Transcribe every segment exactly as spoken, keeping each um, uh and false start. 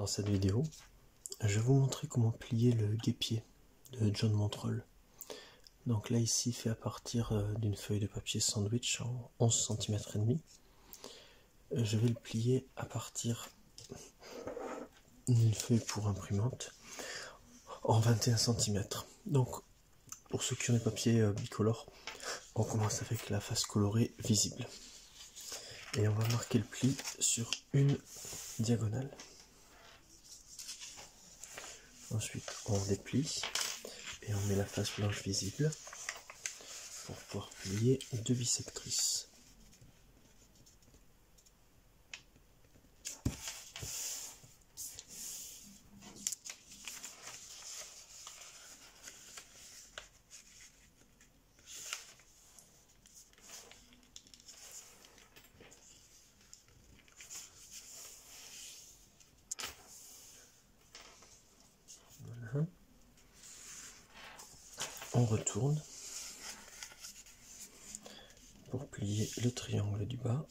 Dans cette vidéo, je vais vous montrer comment plier le guêpier de John Montreuil. Donc là ici fait à partir d'une feuille de papier sandwich en onze centimètres et demi. Je vais le plier à partir d'une feuille pour imprimante en vingt et un centimètres. Donc pour ceux qui ont des papiers bicolores, on commence avec la face colorée visible. Et on va marquer le pli sur une diagonale. Ensuite on déplie et on met la face blanche visible pour pouvoir plier deux bisectrices. Voilà. On retourne pour plier le triangle du bas.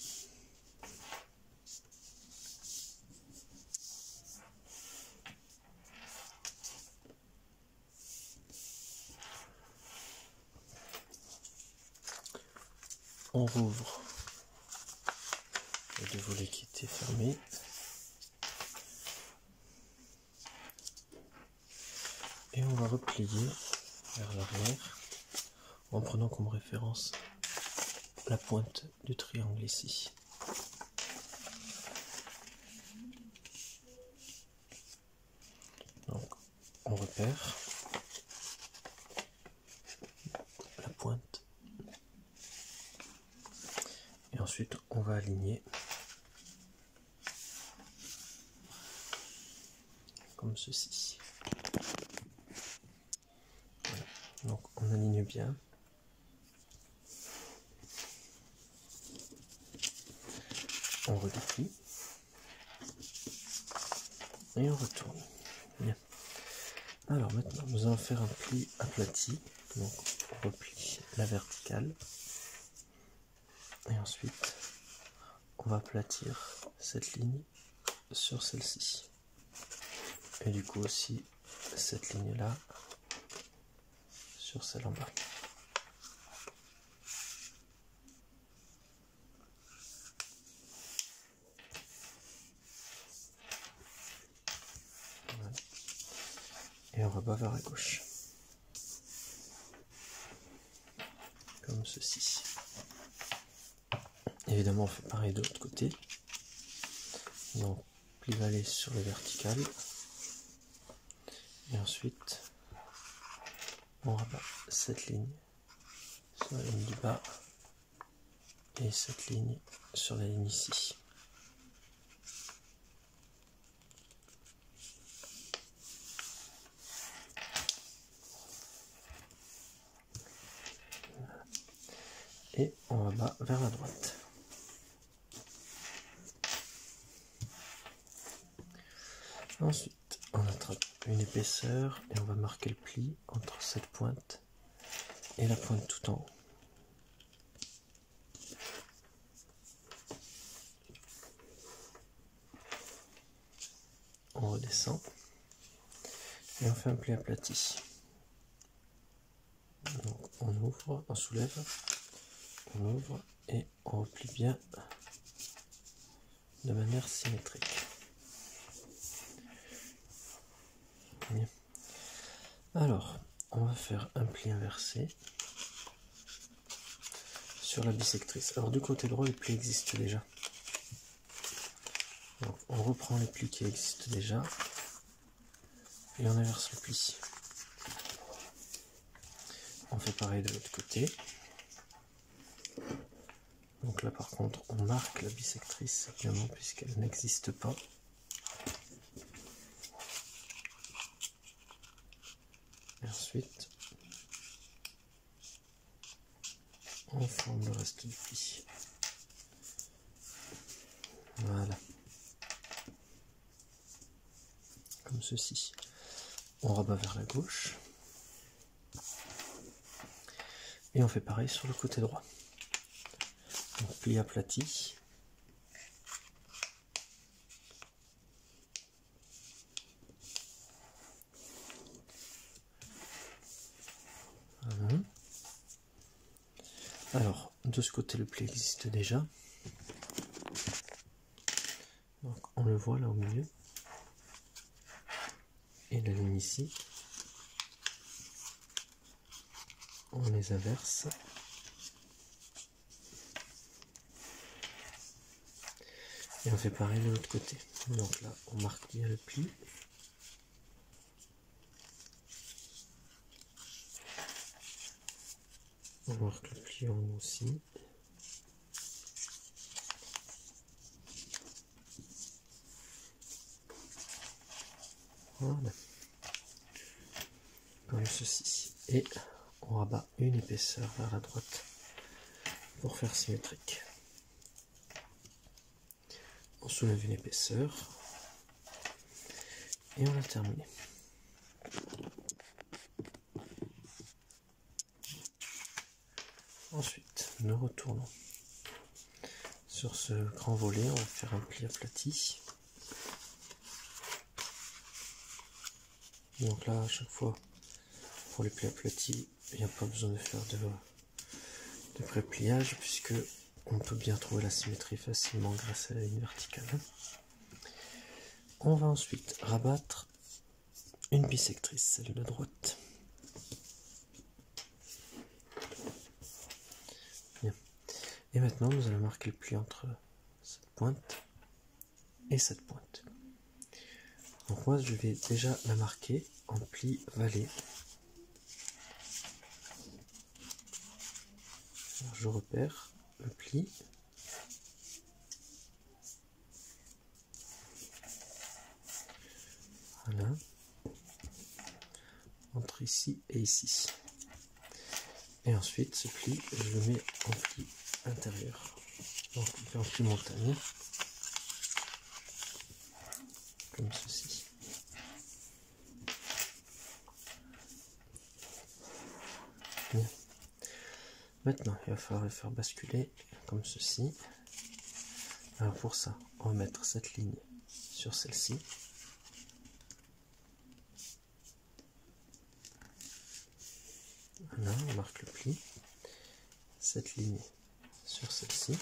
On rouvre les deux volets qui étaient fermés. Et on va replier vers l'arrière en prenant comme référence la pointe du triangle ici. Donc on repère la pointe et ensuite on va aligner comme ceci. Voilà. Donc on aligne bien. On redéplie et on retourne. Bien. Alors maintenant nous allons faire un pli aplati. Donc on replie la verticale et ensuite on va aplatir cette ligne sur celle-ci et du coup aussi cette ligne là sur celle en bas. Voilà. Et on rebat vers la gauche comme ceci. Évidemment on fait pareil de l'autre côté. Donc pli valet sur les verticales et ensuite on rabat cette ligne sur la ligne du bas et cette ligne sur la ligne ici. Et on rabat vers la droite. Ensuite, on attrape une épaisseur et on va marquer le pli entre cette pointe et la pointe tout en haut. On redescend et on fait un pli aplati. Donc on ouvre, on soulève, on ouvre et on replie bien de manière symétrique. Bien. Alors, on va faire un pli inversé sur la bisectrice. Alors du côté droit, les plis existent déjà. Donc, on reprend les plis qui existent déjà et on inverse le pli. On fait pareil de l'autre côté. Donc là par contre, on marque la bisectrice simplement puisqu'elle n'existe pas. Et ensuite, on forme le reste du pli. Voilà. Comme ceci. On rabat vers la gauche. Et on fait pareil sur le côté droit. Donc pli aplati. Alors, de ce côté, le pli existe déjà. Donc, on le voit là au milieu. Et la ligne ici. On les inverse. Et on fait pareil de l'autre côté. Donc là, on marque bien le pli. On marque le pli en haut aussi. Voilà. Comme ceci. Et on rabat une épaisseur vers la droite pour faire symétrique. On soulève une épaisseur et on a terminé. Ensuite, nous retournons sur ce grand volet. On va faire un pli aplati. Donc là, à chaque fois, pour les plis aplatis, il n'y a pas besoin de faire de, de pré-pliage puisque on peut bien trouver la symétrie facilement grâce à la ligne verticale. On va ensuite rabattre une bisectrice, celle de droite. Bien. Et maintenant, nous allons marquer le pli entre cette pointe et cette pointe. Donc moi, je vais déjà la marquer en pli valet. Alors, je repère le pli. Voilà. Entre ici et ici. Et ensuite, ce pli, je le mets en pli intérieur. Donc, en pli montagne. Comme ceci. Bien. Maintenant, il va falloir le faire basculer comme ceci. Alors pour ça, on va mettre cette ligne sur celle-ci. Voilà, on marque le pli. Cette ligne sur celle-ci.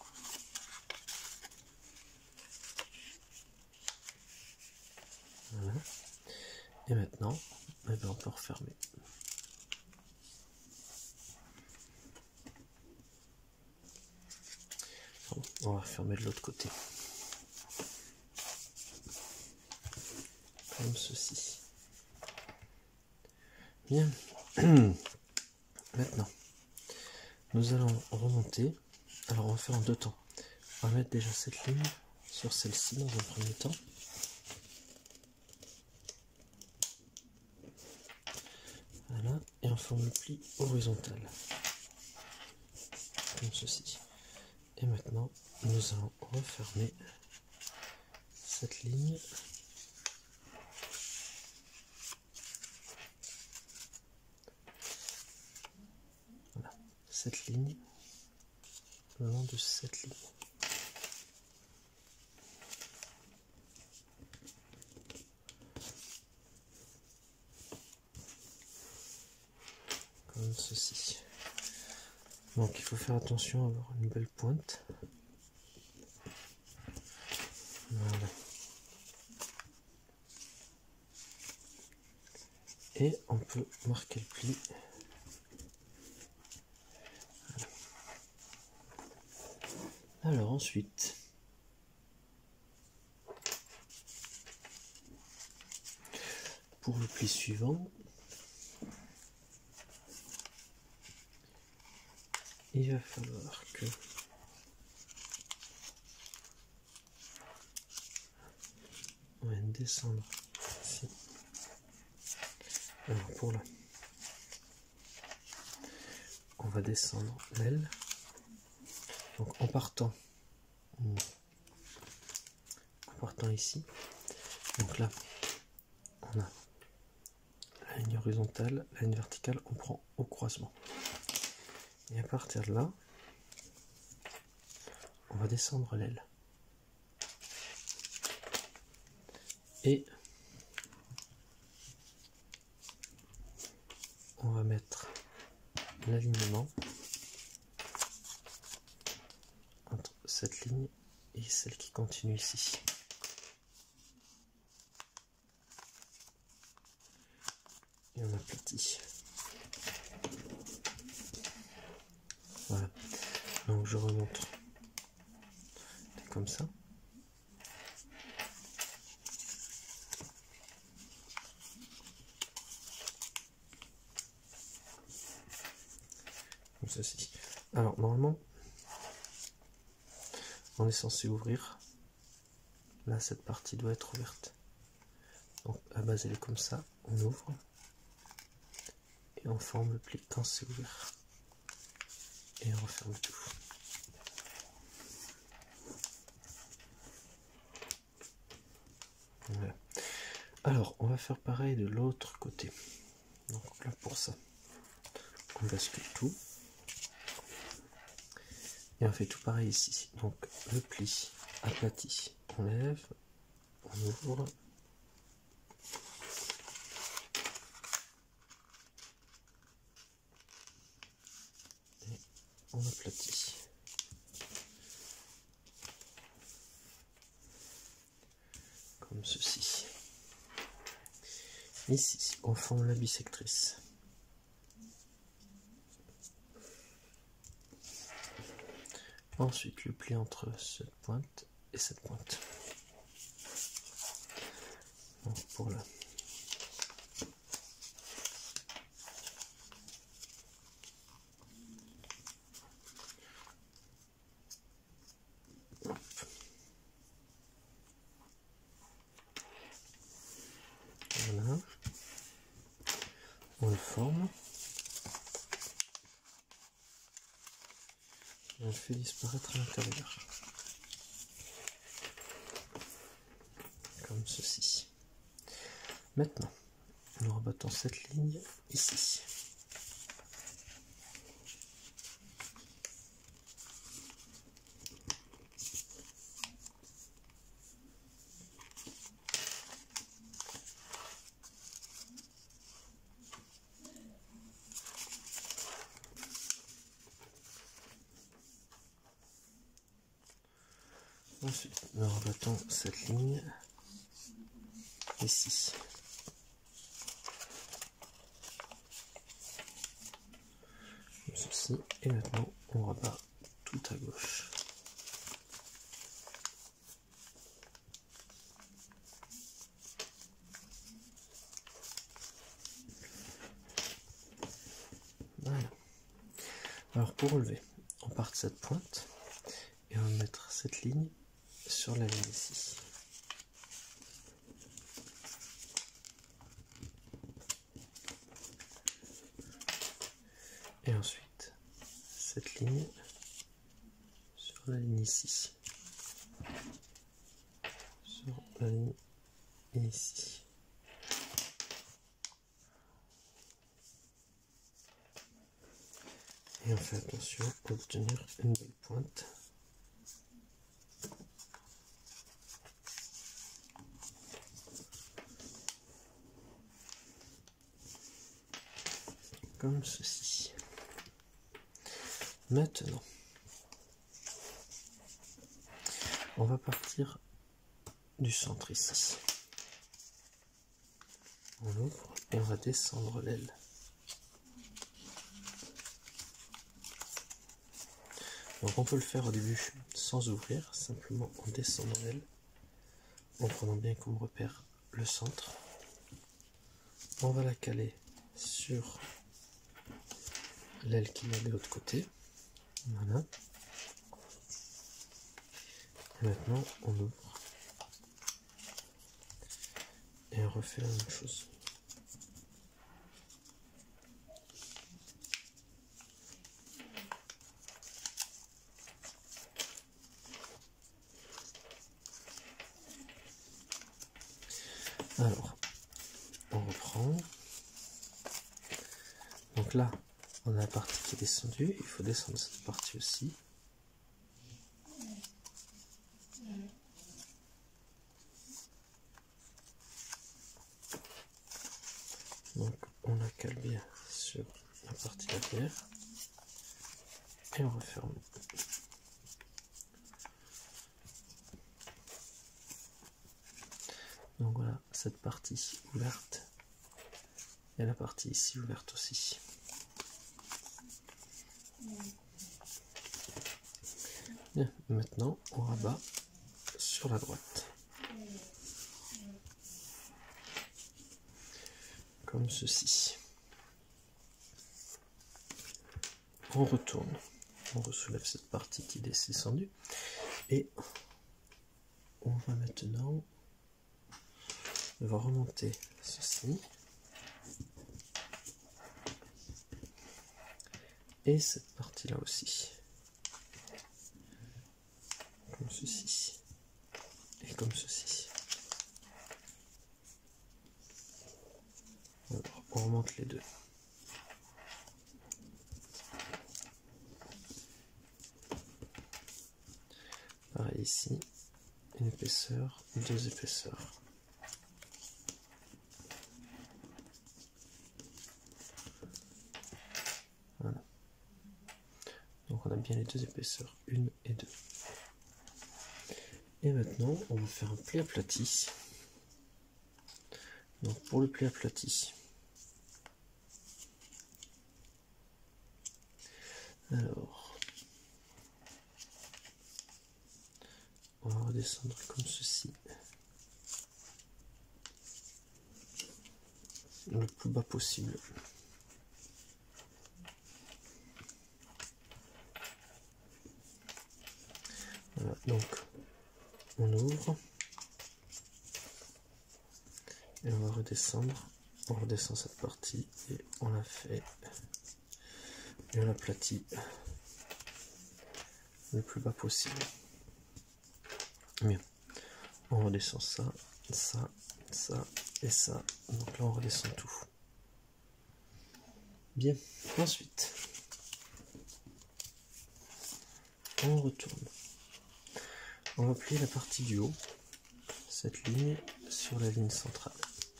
Voilà. Et maintenant, eh bien, on peut refermer. Bon, on va refermer de l'autre côté. Comme ceci. Bien. Maintenant, nous allons remonter. Alors, on va faire en deux temps. On va mettre déjà cette ligne sur celle-ci dans un premier temps. Voilà. Et on forme le pli horizontal. Comme ceci. Et maintenant, nous allons refermer cette ligne. Voilà. Cette ligne. Le long de cette ligne. Comme ceci. Donc il faut faire attention à avoir une belle pointe. Voilà. Et on peut marquer le pli. Voilà. Alors ensuite, pour le pli suivant, il va falloir que on va descendre ici. Alors pour là, on va descendre l'aile. Donc en partant, en partant ici. Donc là, on a la ligne horizontale, la ligne verticale, on prend au croisement. Et à partir de là, on va descendre l'aile. Et on va mettre l'alignement cette ligne et celle qui continue ici. Et on aplatit. Voilà. Donc je remonte comme ça. Comme ceci. Alors normalement, on est censé ouvrir. Là, cette partie doit être ouverte. Donc la base elle est comme ça. On ouvre et on forme le pli quand c'est ouvert. Et on referme tout. Voilà. Alors, on va faire pareil de l'autre côté. Donc là, pour ça, on bascule tout. Et on fait tout pareil ici. Donc le pli aplati, on lève, on ouvre. Et on aplatit. Comme ceci. Ici, on forme la bisectrice. Ensuite, le pli entre cette pointe et cette pointe. Donc pour là. Voilà. On le forme. Et on le fait disparaître à l'intérieur. Comme ceci. Maintenant, nous rebattons cette ligne ici. Ensuite, nous rebattons cette ligne ici. Comme ceci. Et maintenant, on rebat tout à gauche. Voilà. Alors pour relever, on part de cette pointe et on va mettre cette ligne sur la ligne ici. Et ensuite, cette ligne sur la ligne ici. Sur la ligne ici. Et on fait attention à obtenir une belle pointe. Comme ceci. Maintenant, on va partir du centre ici. On ouvre et on va descendre l'aile. Donc on peut le faire au début sans ouvrir, simplement en descendant l'aile, en prenant bien comme repère le centre. On va la caler sur l'aile qui est de l'autre côté. Voilà. Et maintenant on ouvre et on refait la même chose. Alors, on reprend. Donc là, on a la partie qui est descendue. Il faut descendre cette partie aussi. Donc, on la cale bien sur la partie arrière. Et on referme. Donc voilà, cette partie ouverte et la partie ici ouverte aussi. Bien, maintenant on rabat sur la droite. Comme ceci. On retourne, on ressoulève cette partie qui est descendue et on va maintenant on va remonter ceci et cette partie là aussi, comme ceci et comme ceci. Alors on remonte les deux. Pareil ici, une épaisseur, deux épaisseurs. Voilà. Donc on a bien les deux épaisseurs, une et deux. Et maintenant, on va faire un pli aplati. Donc pour le pli aplati, alors on va redescendre comme ceci, le plus bas possible. Voilà, donc on ouvre et on va redescendre. On redescend cette partie et on la fait et on l'aplatit le plus bas possible. Bien, on redescend ça, ça, ça et ça. Donc là on redescend tout. Bien, ensuite on retourne. On va plier la partie du haut, cette ligne sur la ligne centrale.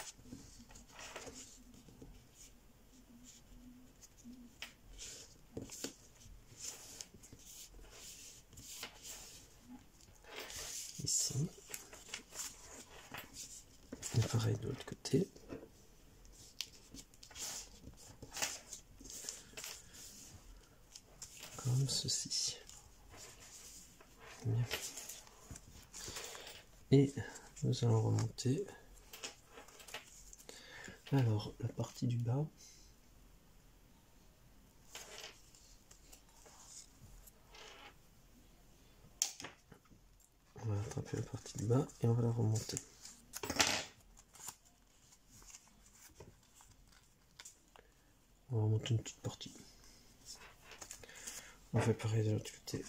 Ici. Et pareil de l'autre côté. Comme ceci. Bien. Et nous allons remonter. Alors, la partie du bas. On va attraper la partie du bas et on va la remonter. On va remonter une petite partie. On fait pareil de l'autre côté.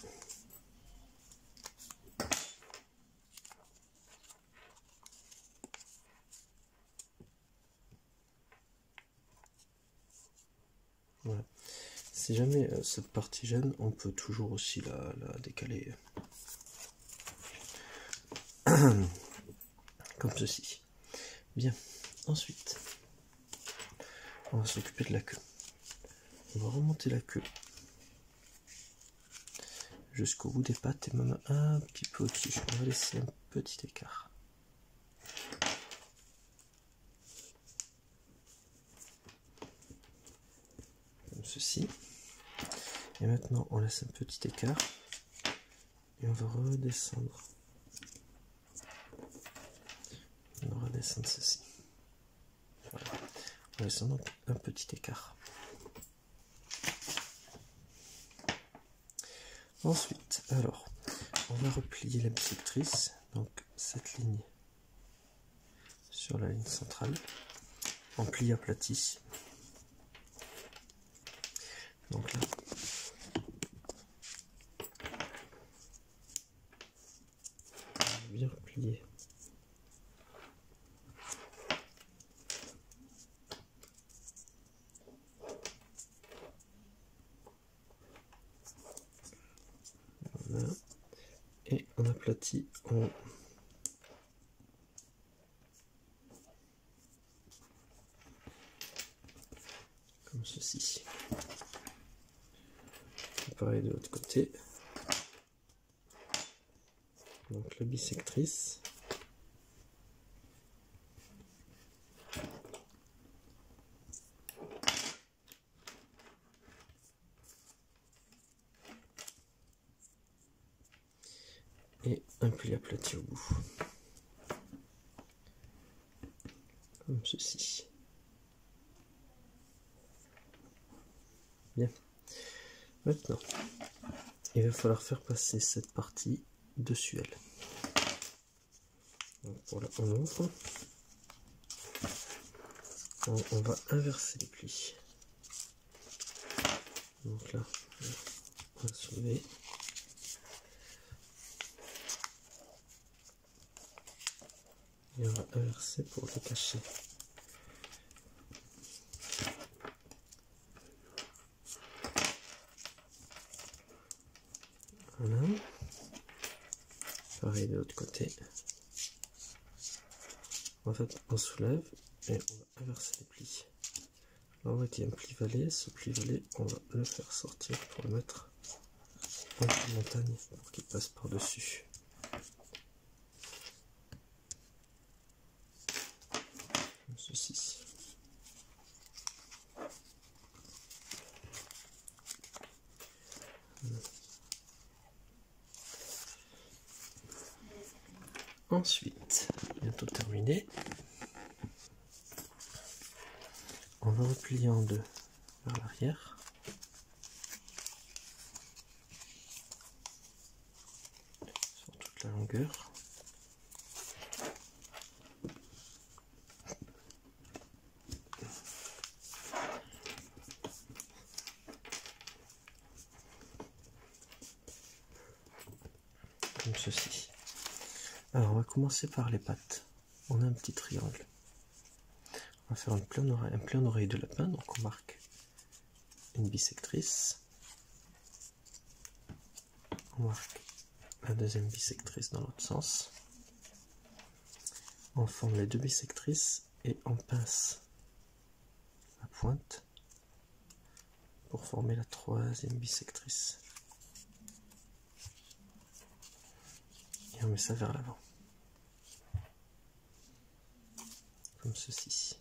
Voilà. Si jamais euh, cette partie gêne, on peut toujours aussi la, la décaler comme ceci. Bien, ensuite, on va s'occuper de la queue. On va remonter la queue jusqu'au bout des pattes et même un petit peu au-dessus. On va laisser un petit écart. Comme ceci. Et maintenant, on laisse un petit écart et on va redescendre. On va redescendre ceci. Voilà. On laisse donc un petit écart. Ensuite, alors, on va replier la bisectrice, donc cette ligne sur la ligne centrale, en pli aplati. Donc là, on va bien replier. Voilà. Et on aplatit en comme ceci. Et pareil de l'autre côté. Donc la bisectrice. et un pli aplati au bout, comme ceci. Bien. Maintenant, il va falloir faire passer cette partie dessus elle. Donc voilà, on ouvre. On, on va inverser les plis. Donc là, on va soulever. Et on va inverser pour le cacher. Voilà. Pareil de l'autre côté. En fait, on soulève et on va inverser les plis. Là, on voit qu'il y a un pli valet. Ce pli valet, on va le faire sortir pour le mettre en montagne pour qu'il passe par-dessus. Comme ceci. Ensuite, bientôt terminé, on va replier en deux vers l'arrière. Sur toute la longueur. Comme ceci. Alors on va commencer par les pattes. On a un petit triangle. On va faire une pleine oreille, un plein oreille de lapin, donc on marque une bisectrice. On marque la deuxième bisectrice dans l'autre sens. On forme les deux bisectrices et on pince la pointe pour former la troisième bisectrice. Et on met ça vers l'avant. Comme ceci.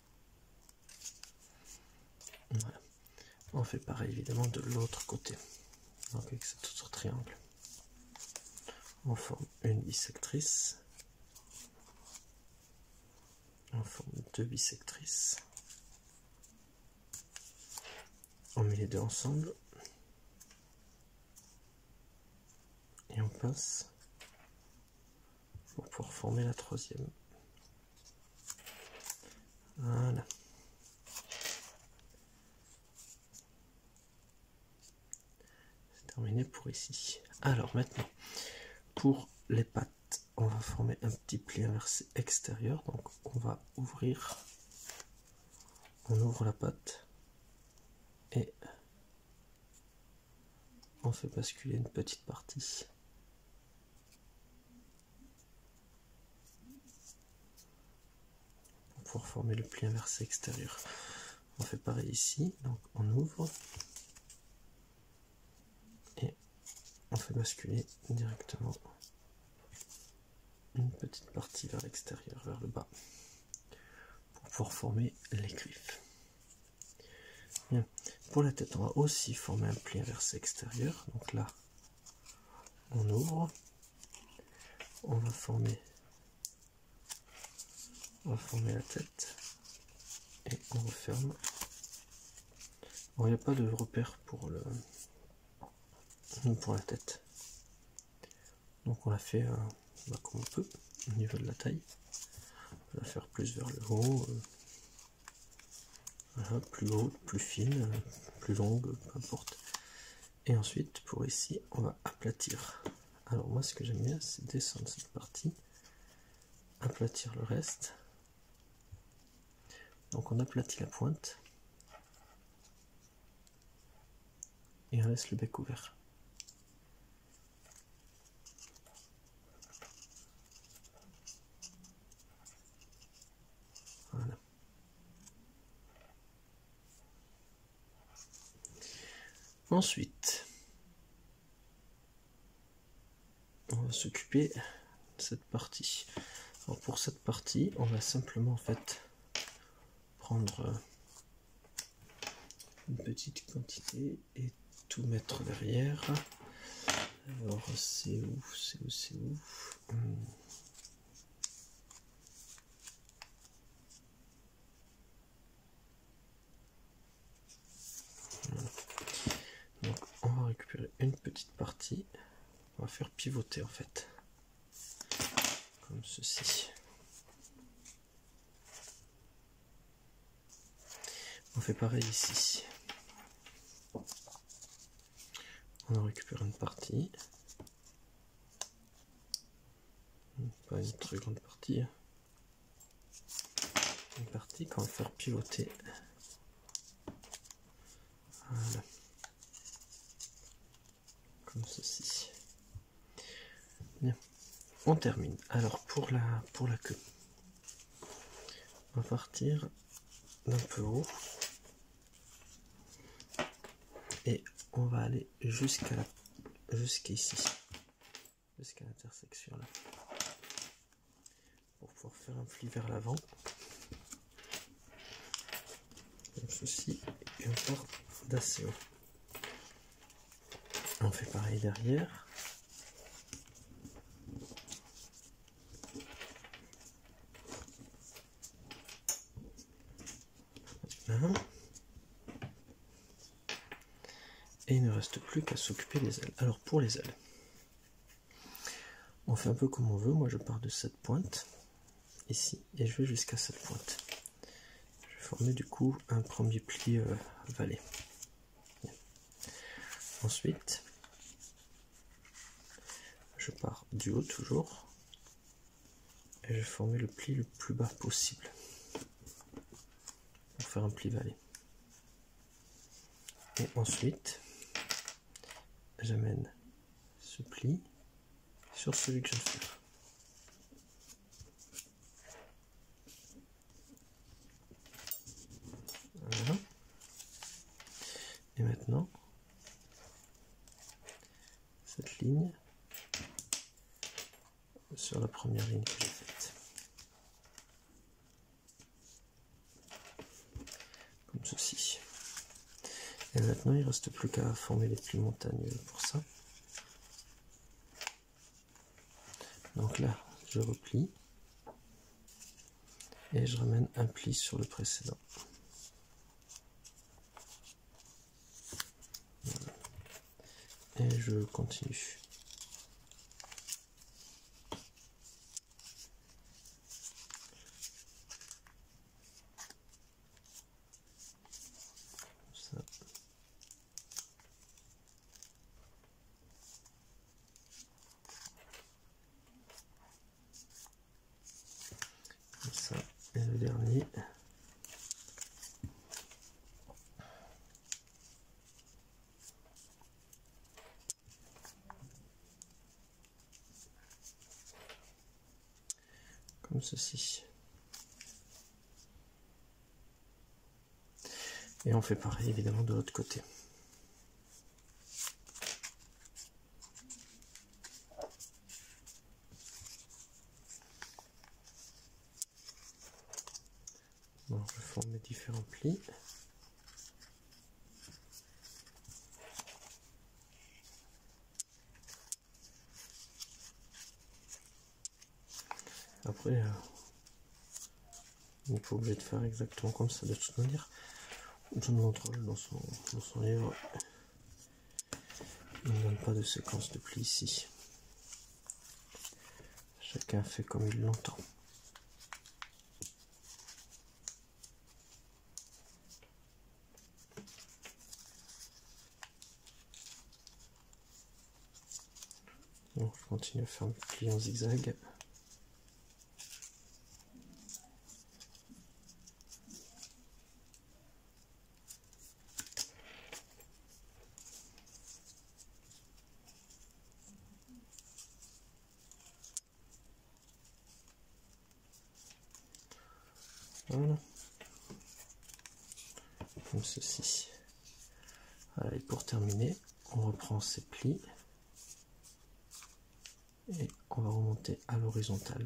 Voilà. On fait pareil évidemment de l'autre côté. Donc avec cet autre triangle. On forme une bisectrice. On forme deux bisectrices. On met les deux ensemble. Et on pince pour pouvoir former la troisième. Voilà. C'est terminé pour ici. Alors maintenant, pour les pattes, on va former un petit pli inversé extérieur. Donc on va ouvrir, on ouvre la patte et on fait basculer une petite partie. Pour former le pli inversé extérieur. On fait pareil ici, donc on ouvre et on fait basculer directement une petite partie vers l'extérieur, vers le bas, pour pouvoir former les griffes. Bien. Pour la tête, on va aussi former un pli inversé extérieur. Donc là, on ouvre, on va former On va former la tête et on referme. Bon, il n'y a pas de repère pour le pour la tête. Donc on la fait euh, bah, comme on peut au niveau de la taille. On va la faire plus vers le haut, euh, voilà, plus haute, plus fine, euh, plus longue, peu importe. Et ensuite pour ici, on va aplatir. Alors moi ce que j'aime bien, c'est descendre cette partie, aplatir le reste. Donc on aplatit la pointe et on laisse le bec ouvert. Voilà. Ensuite, on va s'occuper de cette partie. Alors pour cette partie, on va simplement en fait prendre une petite quantité et tout mettre derrière. Alors c'est où, c'est où, c'est où hum. Voilà. Donc on va récupérer une petite partie, on va faire pivoter en fait, comme ceci. On fait pareil ici. On en récupère une partie. Pas une très grande partie. Une partie qu'on va faire pivoter. Voilà. Comme ceci. Bien. On termine. Alors pour la, pour la queue, on va partir d'un peu haut. Et on va aller jusqu'à la jusqu'ici, jusqu'à l'intersection là, pour pouvoir faire un pli vers l'avant, comme ceci, et on part d'assez haut. On fait pareil derrière. Voilà. Et il ne reste plus qu'à s'occuper des ailes. Alors pour les ailes, on fait un peu comme on veut. Moi je pars de cette pointe ici et je vais jusqu'à cette pointe. Je vais former du coup un premier pli euh, valet. Bien. Ensuite, je pars du haut toujours et je vais former le pli le plus bas possible pour faire un pli valet. Et ensuite, j'amène ce pli sur celui que je viens de faire. Voilà. Et maintenant, cette ligne sur la première ligne que j'ai faite. Comme ceci. Et maintenant, il ne reste plus qu'à former les plis montagneux pour ça. Donc là, je replie et je ramène un pli sur le précédent. Voilà. Et je continue. Ça. Comme ça. Et le dernier. Comme ceci. Et on fait pareil évidemment de l'autre côté. Bon, je forme mes différents plis. Après, euh, on n'est pas obligé de faire exactement comme ça de toute manière. John Montrol, dans son, dans son livre, il ne donne pas de séquence de plis ici. Chacun fait comme il l'entend. Donc je continue à faire mes plis en zigzag. Voilà. Comme ceci. Voilà, et pour terminer, on reprend ces plis et on va remonter à l'horizontale.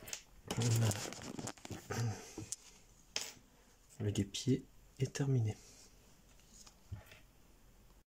Voilà. Le guépier est terminé.